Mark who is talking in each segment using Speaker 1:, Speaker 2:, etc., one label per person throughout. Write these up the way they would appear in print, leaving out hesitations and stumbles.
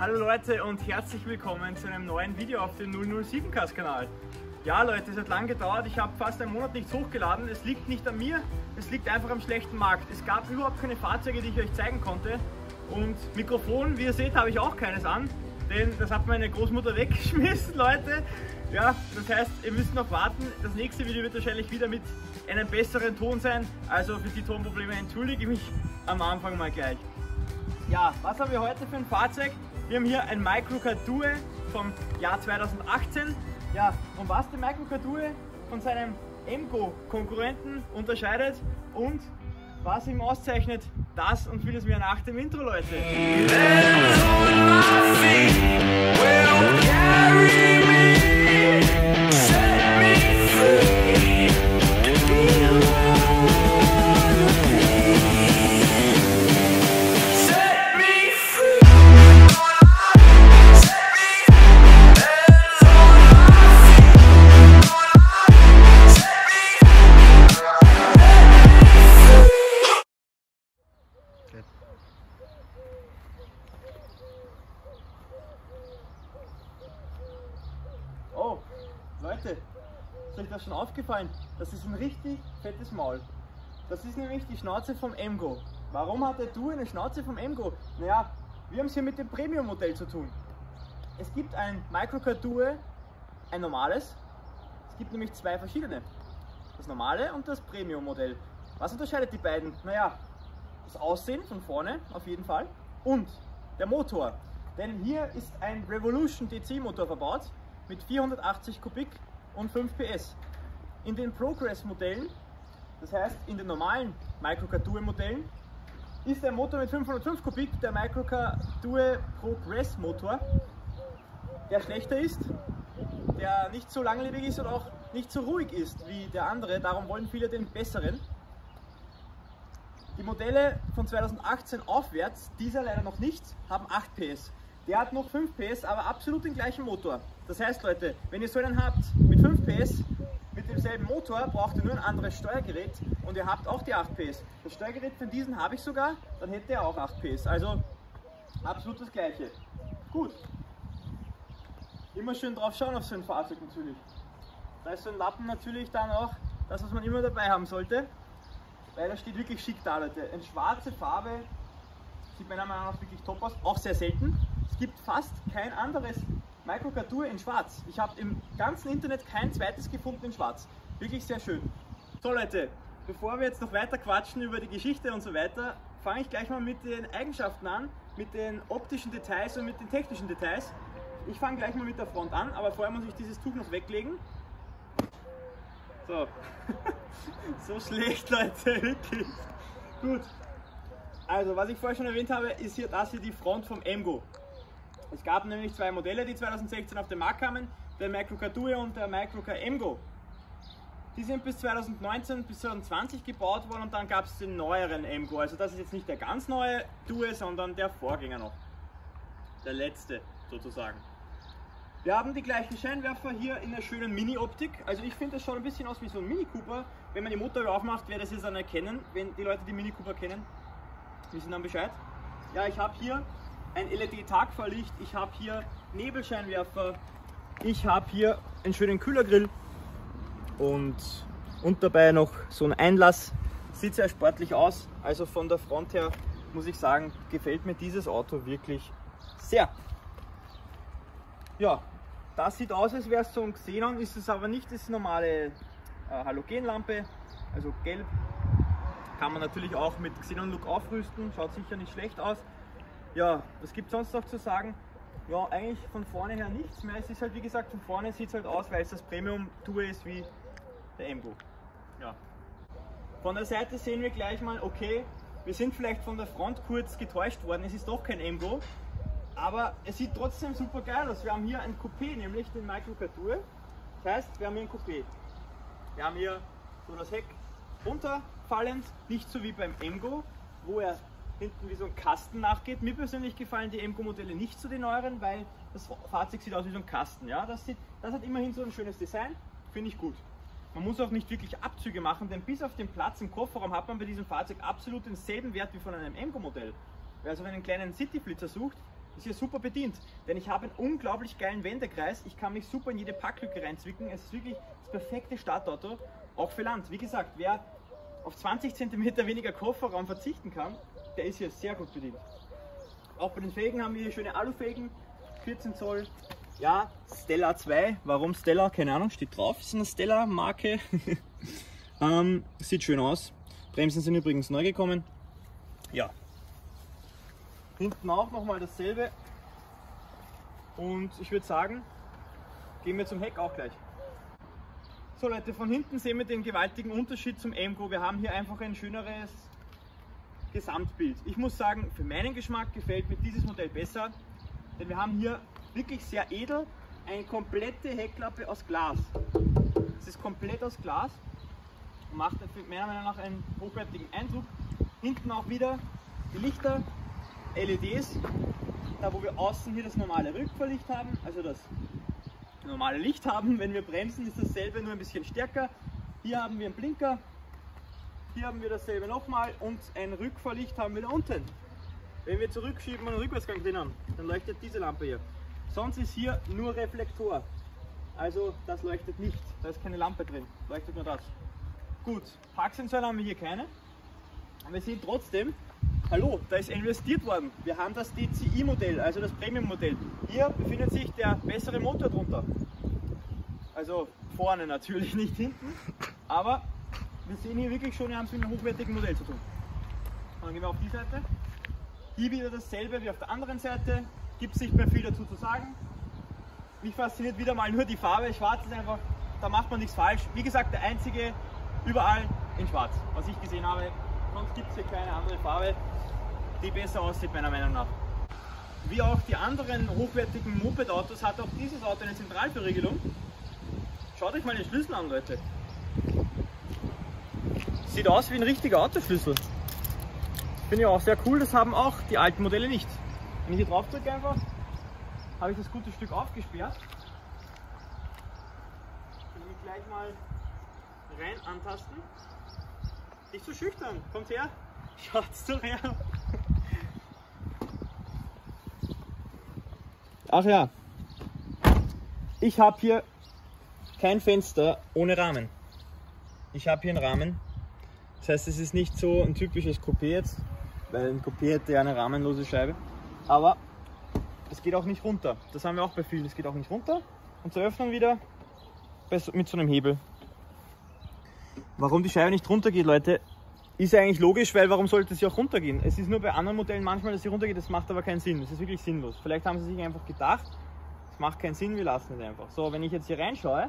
Speaker 1: Hallo Leute und herzlich willkommen zu einem neuen Video auf dem 007cast Kanal. Ja Leute, es hat lange gedauert, ich habe fast einen Monat nichts hochgeladen. Es liegt nicht an mir, es liegt einfach am schlechten Markt. Es gab überhaupt keine Fahrzeuge, die ich euch zeigen konnte. Und Mikrofon, wie ihr seht, habe ich auch keines an, denn das hat meine Großmutter weggeschmissen, Leute. Ja, das heißt, ihr müsst noch warten. Das nächste Video wird wahrscheinlich wieder mit einem besseren Ton sein. Also für die Tonprobleme entschuldige ich mich am Anfang mal gleich. Ja, was haben wir heute für ein Fahrzeug? Wir haben hier ein Microcar Due vom Jahr 2018. Ja, und was der Microcar Due von seinem Emgo-Konkurrenten unterscheidet und was ihn auszeichnet, das und vieles mehr nach dem Intro, Leute. Oh, Leute, ist euch das schon aufgefallen? Das ist ein richtig fettes Maul. Das ist nämlich die Schnauze vom Emgo. Warum hat der Due eine Schnauze vom Emgo? Naja, wir haben es hier mit dem Premium-Modell zu tun. Es gibt ein Microcar Due, ein normales. Es gibt nämlich zwei verschiedene. Das normale und das Premium-Modell. Was unterscheidet die beiden? Naja, das Aussehen von vorne auf jeden Fall und der Motor. Denn hier ist ein Revolution DC-Motor verbaut mit 480 Kubik und 5 PS. In den Progress-Modellen, das heißt in den normalen Microcar Due-Modellen, ist der Motor mit 505 Kubik der Microcar Due Progress Motor, der schlechter ist, der nicht so langlebig ist und auch nicht so ruhig ist wie der andere, darum wollen viele den besseren. Die Modelle von 2018 aufwärts, dieser leider noch nicht, haben 8 PS. Der hat noch 5 PS, aber absolut den gleichen Motor. Das heißt Leute, wenn ihr so einen habt mit 5 PS, mit demselben Motor, braucht ihr nur ein anderes Steuergerät und ihr habt auch die 8 PS. Das Steuergerät von diesen habe ich sogar, dann hätte er auch 8 PS. Also absolut das gleiche. Gut. Immer schön drauf schauen auf so ein Fahrzeug natürlich. Da ist so ein Lappen natürlich dann auch das, was man immer dabei haben sollte. Weil das steht wirklich schick da, Leute. Eine schwarze Farbe sieht meiner Meinung nach wirklich top aus, auch sehr selten. Es gibt fast kein anderes Microcar Due in schwarz. Ich habe im ganzen Internet kein zweites gefunden in schwarz. Wirklich sehr schön. So Leute, bevor wir jetzt noch weiter quatschen über die Geschichte und so weiter, fange ich gleich mal mit den Eigenschaften an, mit den optischen Details und mit den technischen Details. Ich fange gleich mal mit der Front an, aber vorher muss ich dieses Tuch noch weglegen. So, so schlecht Leute, wirklich. Gut, also was ich vorher schon erwähnt habe, ist hier das hier die Front vom Emgo. Es gab nämlich zwei Modelle, die 2016 auf den Markt kamen, der Microcar Due und der Microcar Emgo. Die sind bis 2019 bis 2020 gebaut worden und dann gab es den neueren Emgo. Also das ist jetzt nicht der ganz neue Due, sondern der Vorgänger noch. Der letzte sozusagen. Wir haben die gleichen Scheinwerfer hier in der schönen Mini-Optik. Also ich finde, das schaut ein bisschen aus wie so ein Mini Cooper. Wenn man die Motor aufmacht, werdet ihr es dann erkennen. Wenn die Leute die Mini Cooper kennen, wissen dann Bescheid. Ja, ich habe hier ein LED-Tagfahrlicht, ich habe hier Nebelscheinwerfer, ich habe hier einen schönen Kühlergrill und dabei noch so ein Einlass. Sieht sehr sportlich aus. Also von der Front her muss ich sagen, gefällt mir dieses Auto wirklich sehr. Ja, das sieht aus, als wäre es so ein Xenon, ist es aber nicht, das normale Halogenlampe, also gelb. Kann man natürlich auch mit Xenon-Look aufrüsten, schaut sicher nicht schlecht aus. Ja, was gibt es sonst noch zu sagen? Ja, eigentlich von vorne her nichts mehr. Es ist halt wie gesagt, von vorne sieht es halt aus, weil es das Premium Due ist wie der Emgo. Ja. Von der Seite sehen wir gleich mal, okay, wir sind vielleicht von der Front kurz getäuscht worden, es ist doch kein Emgo. Aber es sieht trotzdem super geil aus. Wir haben hier ein Coupé, nämlich den Microcar Due. Das heißt, wir haben hier ein Coupé. Wir haben hier so das Heck runterfallend, nicht so wie beim Emgo, wo er hinten wie so ein Kasten nachgeht. Mir persönlich gefallen die Emgo-Modelle nicht so, die neueren, weil das Fahrzeug sieht aus wie so ein Kasten. Ja? Das hat immerhin so ein schönes Design, finde ich gut. Man muss auch nicht wirklich Abzüge machen, denn bis auf den Platz im Kofferraum hat man bei diesem Fahrzeug absolut denselben Wert wie von einem Emgo-Modell. Wer also einen kleinen City-Flitzer sucht, ist hier super bedient, denn ich habe einen unglaublich geilen Wendekreis. Ich kann mich super in jede Packlücke reinzwicken. Es ist wirklich das perfekte Startauto, auch für Land. Wie gesagt, wer auf 20 cm weniger Kofferraum verzichten kann, der ist hier sehr gut bedient. Auch bei den Felgen haben wir hier schöne Alufelgen, 14 Zoll. Ja, Stella 2. Warum Stella? Keine Ahnung, steht drauf. Ist eine Stella-Marke. Sieht schön aus. Bremsen sind übrigens neu gekommen. Ja. Hinten auch nochmal dasselbe. Und ich würde sagen, gehen wir zum Heck auch gleich. So Leute, von hinten sehen wir den gewaltigen Unterschied zum AIMGO. Wir haben hier einfach ein schöneres Gesamtbild. Ich muss sagen, für meinen Geschmack gefällt mir dieses Modell besser, denn wir haben hier wirklich sehr edel eine komplette Heckklappe aus Glas. Es ist komplett aus Glas und macht meiner Meinung nach einen hochwertigen Eindruck. Hinten auch wieder die Lichter, LEDs, da wo wir außen hier das normale Rückfahrlicht haben, also das normale Licht haben. Wenn wir bremsen, ist dasselbe, nur ein bisschen stärker. Hier haben wir einen Blinker. Hier haben wir dasselbe nochmal und ein Rückfahrlicht haben wir da unten. Wenn wir zurückschieben und einen Rückwärtsgang drin haben, dann leuchtet diese Lampe hier. Sonst ist hier nur Reflektor. Also das leuchtet nicht, da ist keine Lampe drin, leuchtet nur das. Gut, Parksensoren haben wir hier keine. Aber wir sehen trotzdem, hallo, da ist investiert worden. Wir haben das DCI-Modell, also das Premium-Modell. Hier befindet sich der bessere Motor drunter. Also vorne natürlich, nicht hinten. Aber wir sehen hier wirklich schon, wir haben es mit einem hochwertigen Modell zu tun. Und dann gehen wir auf die Seite. Hier wieder dasselbe wie auf der anderen Seite. Gibt es nicht mehr viel dazu zu sagen. Mich fasziniert wieder mal nur die Farbe. Schwarz ist einfach, da macht man nichts falsch. Wie gesagt, der einzige überall in Schwarz, was ich gesehen habe. Sonst gibt es hier keine andere Farbe, die besser aussieht meiner Meinung nach. Wie auch die anderen hochwertigen Moped-Autos hat auch dieses Auto eine Zentralverriegelung. Schaut euch mal den Schlüssel an, Leute. Sieht aus wie ein richtiger Autoschlüssel. Finde ich auch sehr cool, das haben auch die alten Modelle nicht. Wenn ich hier drauf drücke einfach, habe ich das gute Stück aufgesperrt. Ich will mich gleich mal rein antasten. Nicht so schüchtern, kommt her, schaut's doch her. Ach ja, ich habe hier kein Fenster ohne Rahmen. Ich habe hier einen Rahmen. Das heißt, es ist nicht so ein typisches Coupé jetzt, weil ein Coupé hätte ja eine rahmenlose Scheibe. Aber es geht auch nicht runter. Das haben wir auch bei vielen. Es geht auch nicht runter. Und zur Öffnung wieder mit so einem Hebel. Warum die Scheibe nicht runter geht, Leute, ist eigentlich logisch, weil warum sollte sie auch runtergehen? Es ist nur bei anderen Modellen manchmal, dass sie runtergeht, das macht aber keinen Sinn. Das ist wirklich sinnlos. Vielleicht haben sie sich einfach gedacht, es macht keinen Sinn, wir lassen es einfach. So, wenn ich jetzt hier reinschaue,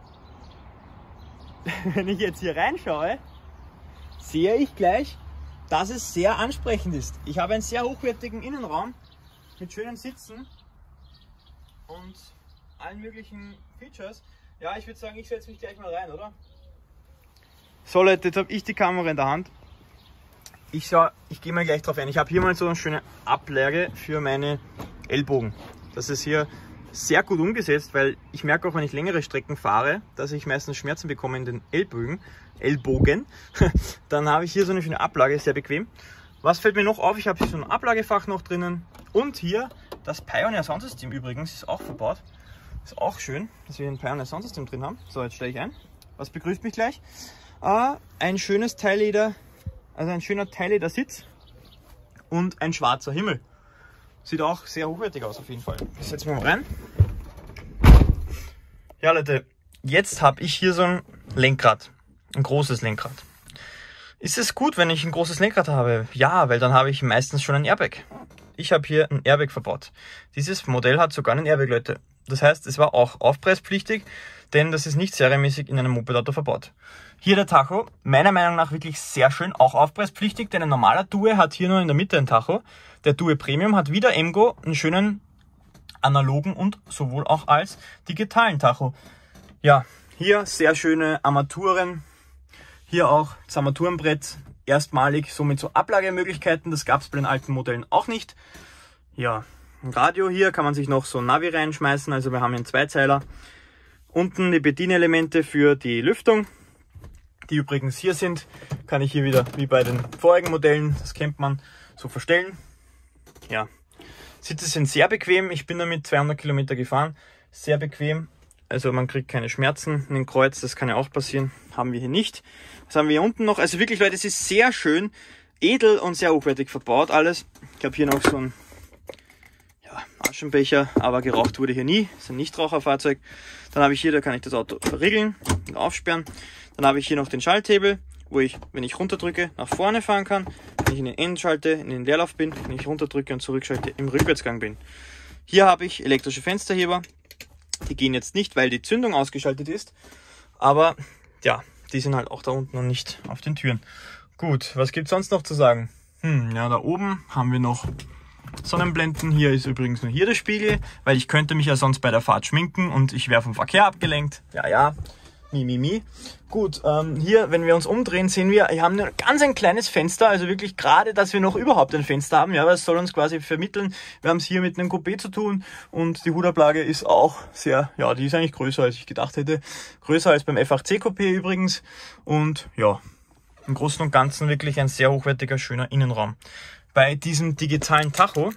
Speaker 1: sehe ich gleich, dass es sehr ansprechend ist. Ich habe einen sehr hochwertigen Innenraum mit schönen Sitzen und allen möglichen Features. Ja, ich würde sagen, ich setze mich gleich mal rein, oder? So Leute, jetzt habe ich die Kamera in der Hand. Ich gehe mal gleich drauf ein. Ich habe hier mal so eine schöne Ablage für meine Ellbogen. Das ist hier sehr gut umgesetzt, weil ich merke auch, wenn ich längere Strecken fahre, dass ich meistens Schmerzen bekomme in den Ellbogen. Dann habe ich hier so eine schöne Ablage, sehr bequem. Was fällt mir noch auf? Ich habe hier so ein Ablagefach noch drinnen. Und hier das Pioneer Soundsystem übrigens ist auch verbaut. Ist auch schön, dass wir hier ein Pioneer Soundsystem drin haben. So, jetzt steige ich ein. Was begrüßt mich gleich? Ein schönes Teilleder, also ein schöner Teilledersitz und ein schwarzer Himmel. Sieht auch sehr hochwertig aus auf jeden Fall. Das setzen wir mal rein. Ja Leute, jetzt habe ich hier so ein Lenkrad, ein großes Lenkrad. Ist es gut, wenn ich ein großes Lenkrad habe? Ja, weil dann habe ich meistens schon ein Airbag. Ich habe hier ein Airbag verbaut. Dieses Modell hat sogar einen Airbag, Leute. Das heißt, es war auch aufpreispflichtig, denn das ist nicht serienmäßig in einem Mopedauto verbaut. Hier der Tacho, meiner Meinung nach wirklich sehr schön, auch aufpreispflichtig, denn ein normaler Due hat hier nur in der Mitte ein Tacho. Der Due Premium hat wieder AIMGO einen schönen analogen und sowohl auch als digitalen Tacho. Ja, hier sehr schöne Armaturen, hier auch das Armaturenbrett, erstmalig somit so Ablagemöglichkeiten, das gab es bei den alten Modellen auch nicht. Ja, ein Radio hier, kann man sich noch so ein Navi reinschmeißen, also wir haben hier einen Zweizeiler. Unten die Bedienelemente für die Lüftung, die übrigens hier sind, kann ich hier wieder, wie bei den vorigen Modellen, das kennt man, so verstellen. Ja, Sitze sind sehr bequem. Ich bin damit 200 Kilometer gefahren. Sehr bequem. Also man kriegt keine Schmerzen in den Kreuz. Das kann ja auch passieren. Haben wir hier nicht. Was haben wir hier unten noch? Also wirklich, Leute, es ist sehr schön, edel und sehr hochwertig verbaut alles. Ich habe hier noch so ein Aschenbecher, aber geraucht wurde hier nie. Das ist ein Nichtraucherfahrzeug. Dann habe ich hier, da kann ich das Auto verriegeln und aufsperren. Dann habe ich hier noch den Schalthebel, wo ich, wenn ich runterdrücke, nach vorne fahren kann. Wenn ich in den N schalte, in den Leerlauf bin, wenn ich runterdrücke und zurückschalte, im Rückwärtsgang bin. Hier habe ich elektrische Fensterheber. Die gehen jetzt nicht, weil die Zündung ausgeschaltet ist. Aber ja, die sind halt auch da unten und nicht auf den Türen. Gut, was gibt es sonst noch zu sagen? Ja, da oben haben wir noch Sonnenblenden. Hier ist übrigens nur hier der Spiegel, weil ich könnte mich ja sonst bei der Fahrt schminken und ich wäre vom Verkehr abgelenkt. Ja, mi. Gut, hier, wenn wir uns umdrehen, sehen wir haben ein ganz kleines Fenster, also wirklich gerade, dass wir noch überhaupt ein Fenster haben. Ja, das soll uns quasi vermitteln. Wir haben es hier mit einem Coupé zu tun und die Hudablage ist auch sehr, ja, die ist eigentlich größer, als ich gedacht hätte. Größer als beim F8C Coupé übrigens und ja, im Großen und Ganzen wirklich ein sehr hochwertiger, schöner Innenraum. Bei diesem digitalen Tacho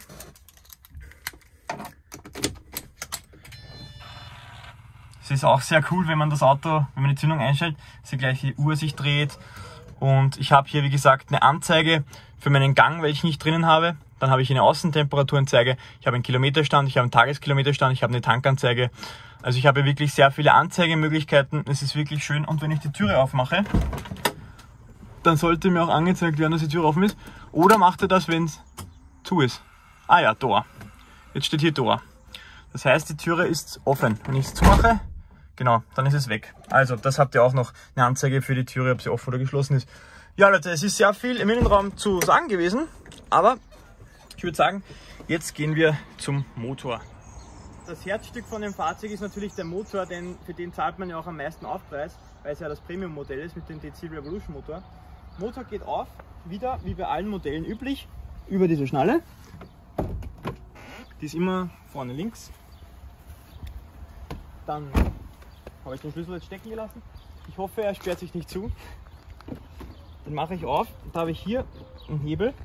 Speaker 1: es ist auch sehr cool, wenn man das Auto, wenn man die Zündung einstellt, dass die gleiche Uhr sich dreht. Und ich habe hier, wie gesagt, eine Anzeige für meinen Gang, welchen ich nicht drinnen habe. Dann habe ich eine Außentemperaturanzeige, ich habe einen Kilometerstand, ich habe einen Tageskilometerstand, ich habe eine Tankanzeige. Also ich habe wirklich sehr viele Anzeigemöglichkeiten. Es ist wirklich schön. Und wenn ich die Türe aufmache, dann sollte mir auch angezeigt werden, dass die Tür offen ist. Oder macht er das, wenn es zu ist? Ah ja, Tor. Jetzt steht hier Tor. Das heißt, die Türe ist offen. Wenn ich es zumache, genau, dann ist es weg. Also, das habt ihr auch noch eine Anzeige für die Türe, ob sie offen oder geschlossen ist. Ja, Leute, es ist sehr viel im Innenraum zu sagen gewesen. Aber ich würde sagen, jetzt gehen wir zum Motor. Das Herzstück von dem Fahrzeug ist natürlich der Motor, denn für den zahlt man ja auch am meisten Aufpreis, weil es ja das Premium-Modell ist mit dem DC Revolution Motor. Motor geht auf, wieder wie bei allen Modellen üblich, über diese Schnalle. Die ist immer vorne links. Dann habe ich den Schlüssel jetzt stecken gelassen. Ich hoffe, er sperrt sich nicht zu. Den mache ich auf. Da habe ich hier einen Hebel.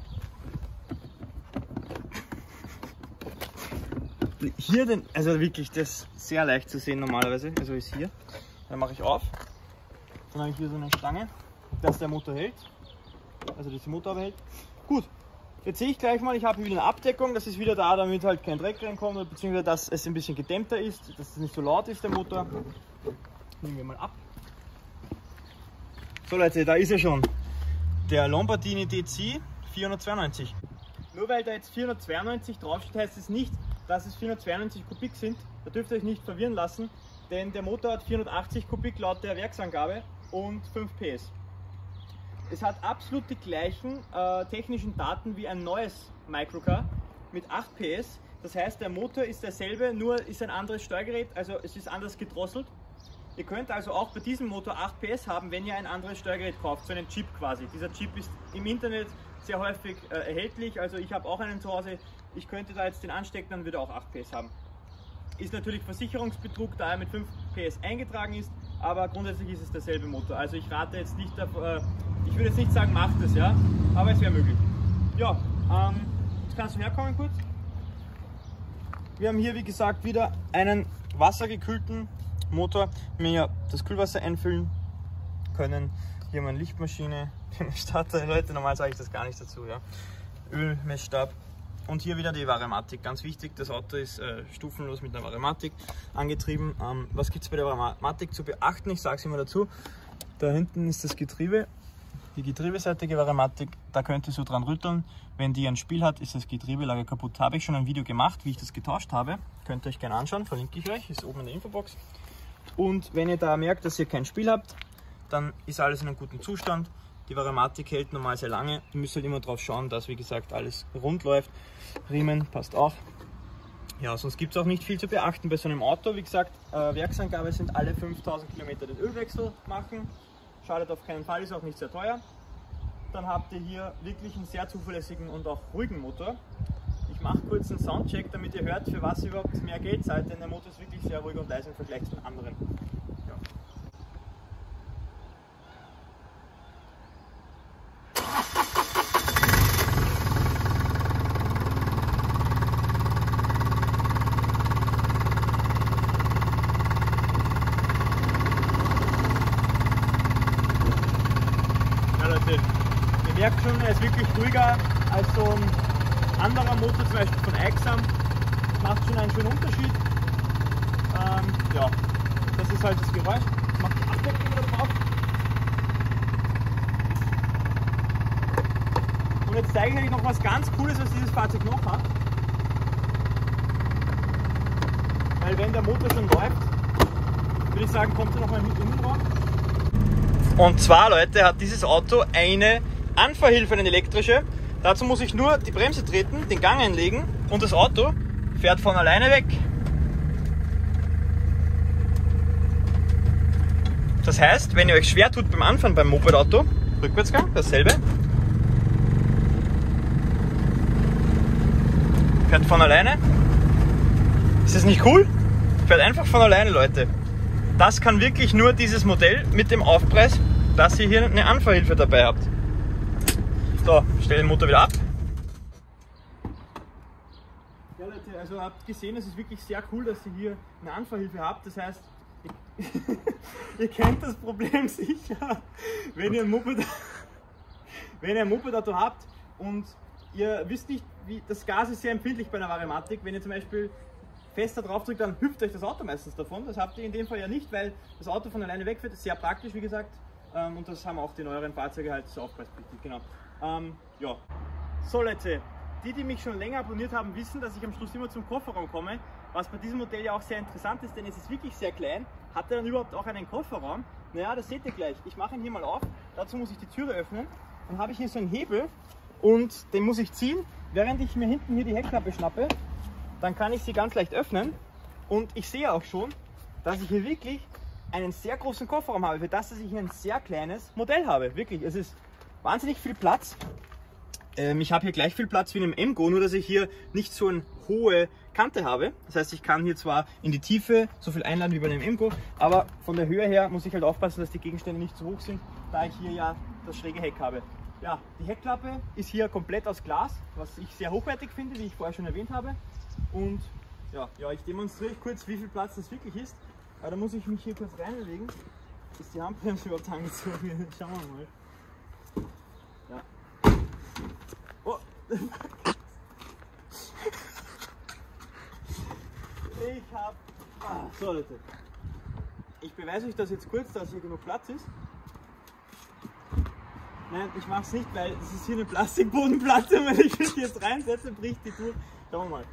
Speaker 1: Hier den, also wirklich, das ist sehr leicht zu sehen normalerweise. Also ist hier. Dann mache ich auf. Dann habe ich hier so eine Stange, dass der Motor hält. Also dass der Motor aber hält. Gut. Jetzt sehe ich gleich mal, ich habe wieder eine Abdeckung, das ist wieder da, damit halt kein Dreck reinkommt, beziehungsweise dass es ein bisschen gedämmter ist, dass es nicht so laut ist, der Motor. Nehmen wir mal ab. So Leute, da ist er schon. Der Lombardini DC 492. Nur weil da jetzt 492 draufsteht, heißt es nicht, dass es 492 Kubik sind. Da dürft ihr euch nicht verwirren lassen, denn der Motor hat 480 Kubik laut der Werksangabe und 5 PS. Es hat absolut die gleichen technischen Daten wie ein neues Microcar mit 8 PS. Das heißt, der Motor ist derselbe, nur ist ein anderes Steuergerät, also es ist anders gedrosselt. Ihr könnt also auch bei diesem Motor 8 PS haben, wenn ihr ein anderes Steuergerät kauft, so einen Chip quasi. Dieser Chip ist im Internet sehr häufig erhältlich, also ich habe auch einen zu Hause. Ich könnte da jetzt den anstecken, dann würde er auch 8 PS haben. Ist natürlich Versicherungsbetrug, da er mit 5 PS eingetragen ist, aber grundsätzlich ist es derselbe Motor. Also ich rate jetzt nicht, ich würde jetzt nicht sagen, macht es, ja, aber es wäre möglich. Ja, jetzt kannst du herkommen kurz. Wir haben hier, wie gesagt, wieder einen wassergekühlten Motor. Wir hier das Kühlwasser einfüllen können. Hier haben wir eine Lichtmaschine, Starter, Leute, normal sage ich das gar nicht dazu, ja. Ölmessstab. Und hier wieder die Varematik, ganz wichtig, das Auto ist stufenlos mit einer Varematik angetrieben. Was gibt es bei der Varematik zu beachten? Ich sage es immer dazu. Da hinten ist das Getriebe, die getriebeseitige Varematik, da könnt ihr so dran rütteln. Wenn die ein Spiel hat, ist das Getriebelager kaputt. Habe ich schon ein Video gemacht, wie ich das getauscht habe. Könnt ihr euch gerne anschauen, verlinke ich euch, ist oben in der Infobox. Und wenn ihr da merkt, dass ihr kein Spiel habt, dann ist alles in einem guten Zustand. Die Varematik hält normal sehr lange. Ihr müsst halt immer darauf schauen, dass, wie gesagt, alles rund läuft. Riemen passt auch. Ja, sonst gibt es auch nicht viel zu beachten bei so einem Auto. Wie gesagt, Werksangabe sind alle 5000 Kilometer den Ölwechsel machen. Schadet auf keinen Fall, ist auch nicht sehr teuer. Dann habt ihr hier wirklich einen sehr zuverlässigen und auch ruhigen Motor. Ich mache kurz einen Soundcheck, damit ihr hört, für was ihr überhaupt mehr Geld zahlt, denn der Motor ist wirklich sehr ruhig und leise im Vergleich zu den anderen. Ja. er ist wirklich ruhiger als so ein anderer Motor, zum Beispiel von Aixam. Macht schon einen schönen Unterschied. Ja, das ist halt das Geräusch. Ich mache die Abdeckung wieder drauf. Und jetzt zeige ich euch noch was ganz Cooles, was dieses Fahrzeug noch hat. Weil wenn der Motor schon läuft, würde ich sagen, kommt er noch mal mit innen raus. Und zwar, Leute, hat dieses Auto eine Anfahrhilfe, eine elektrische. Dazu muss ich nur die Bremse treten, den Gang einlegen und das Auto fährt von alleine weg. Das heißt, wenn ihr euch schwer tut beim Anfahren beim Mopedauto, Rückwärtsgang, dasselbe. Fährt von alleine. Ist das nicht cool? Fährt einfach von alleine, Leute. Das kann wirklich nur dieses Modell mit dem Aufpreis, dass ihr hier eine Anfahrhilfe dabei habt. So, stelle den Motor wieder ab. Ja, Leute, also ihr habt gesehen, es ist wirklich sehr cool, dass ihr hier eine Anfahrhilfe habt. Das heißt, ihr kennt das Problem sicher, wenn ihr ein Mopedauto habt und ihr wisst nicht, wie das Gas ist sehr empfindlich bei einer Varimatik. Wenn ihr zum Beispiel fester drauf drückt, dann hüpft euch das Auto meistens davon. Das habt ihr in dem Fall ja nicht, weil das Auto von alleine wegfährt. Das ist sehr praktisch, wie gesagt. Und das haben auch die neueren Fahrzeuge halt so aufpreispflichtig. Genau. Ja. So, Leute, die mich schon länger abonniert haben, wissen, dass ich am Schluss immer zum Kofferraum komme. Was bei diesem Modell ja auch sehr interessant ist, denn es ist wirklich sehr klein. Hat er dann überhaupt auch einen Kofferraum? Naja, das seht ihr gleich. Ich mache ihn hier mal auf. Dazu muss ich die Türe öffnen. Dann habe ich hier so einen Hebel und den muss ich ziehen, während ich mir hinten hier die Heckklappe schnappe. Dann kann ich sie ganz leicht öffnen und ich sehe auch schon, dass ich hier wirklich einen sehr großen Kofferraum habe, für das, dass ich hier ein sehr kleines Modell habe. Wirklich, es ist wahnsinnig viel Platz. Ich habe hier gleich viel Platz wie in einem M-Go, nur dass ich hier nicht so eine hohe Kante habe. Das heißt, ich kann hier zwar in die Tiefe so viel einladen wie bei einem M-Go, aber von der Höhe her muss ich halt aufpassen, dass die Gegenstände nicht zu hoch sind, da ich hier ja das schräge Heck habe. Ja, die Heckklappe ist hier komplett aus Glas, was ich sehr hochwertig finde, wie ich vorher schon erwähnt habe. Und ja, ich demonstriere kurz, wie viel Platz das wirklich ist. Aber da muss ich mich hier kurz reinlegen. Ist die Handbremse überhaupt angezogen? Schauen wir mal. Ja. Oh. Ich hab... So, Leute. Ich beweise euch das jetzt kurz, dass hier genug Platz ist. Nein, ich mache es nicht, weil es ist hier eine Plastikbodenplatte. Wenn ich mich jetzt reinsetze, bricht die durch. Schauen wir mal.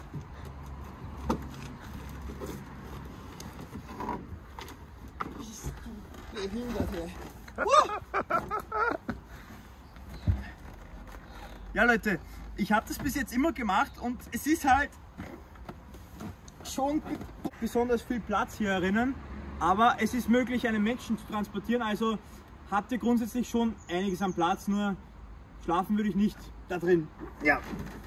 Speaker 1: Ja, Leute, ich habe das bis jetzt immer gemacht und es ist halt schon besonders viel Platz hier drinnen, aber es ist möglich, einen Menschen zu transportieren, also habt ihr grundsätzlich schon einiges an Platz, nur schlafen würde ich nicht da drin. Ja.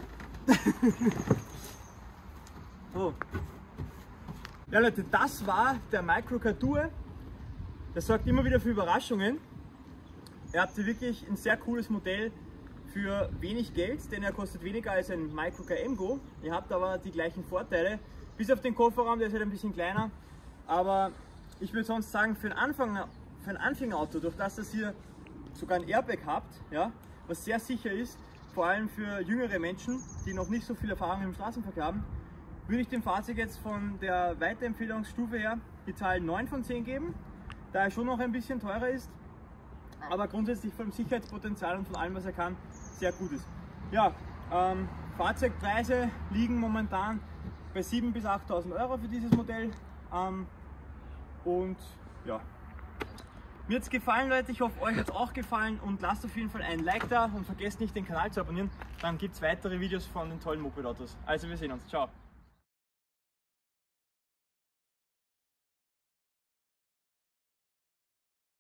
Speaker 1: Oh. Ja, Leute, das war der Micro Car Duo. Das sorgt immer wieder für Überraschungen. Ihr habt hier wirklich ein sehr cooles Modell für wenig Geld, denn er kostet weniger als ein Micro Car M-Go. Ihr habt aber die gleichen Vorteile, bis auf den Kofferraum, der ist halt ein bisschen kleiner. Aber ich würde sonst sagen, für ein Anfängerauto, durch das ihr sogar ein Airbag habt, ja, was sehr sicher ist, vor allem für jüngere Menschen, die noch nicht so viel Erfahrung im Straßenverkehr haben, würde ich dem Fahrzeug jetzt von der Weiterempfehlungsstufe her die Zahl 9 von 10 geben, da er schon noch ein bisschen teurer ist, aber grundsätzlich vom Sicherheitspotenzial und von allem, was er kann, sehr gut ist. Ja, Fahrzeugpreise liegen momentan bei 7.000 bis 8.000 Euro für dieses Modell. Und ja, mir hat es gefallen, Leute. Ich hoffe, euch hat es auch gefallen und lasst auf jeden Fall ein Like da und vergesst nicht, den Kanal zu abonnieren. Dann gibt es weitere Videos von den tollen Mopedautos. Also wir sehen uns. Ciao.